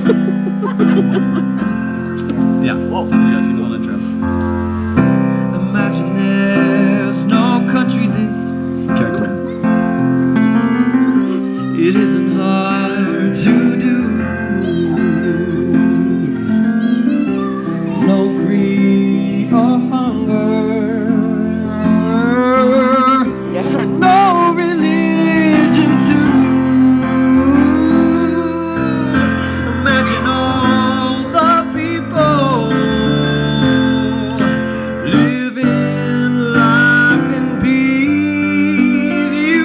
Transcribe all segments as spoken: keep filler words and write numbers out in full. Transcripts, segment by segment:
Yeah. Whoa. You gotta keep on that trip. Imagine there's no countries. Okay, cool. It isn't hard to do. No greed or hunger. Yeah. No religion too. Imagine all the people living life in peace. You,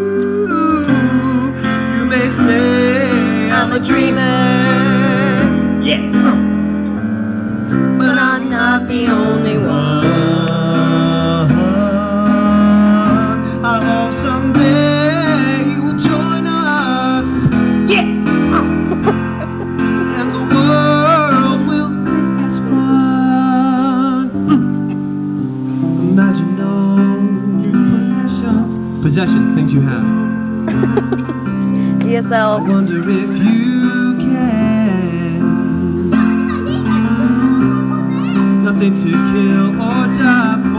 you may say I'm a dreamer. Yeah. But I'm not the only one. I hope someday you will join us. Yeah. And the world will think as one. Imagine no possessions. Possessions, things you have. E S L. I wonder if you can. Nothing to kill or die for.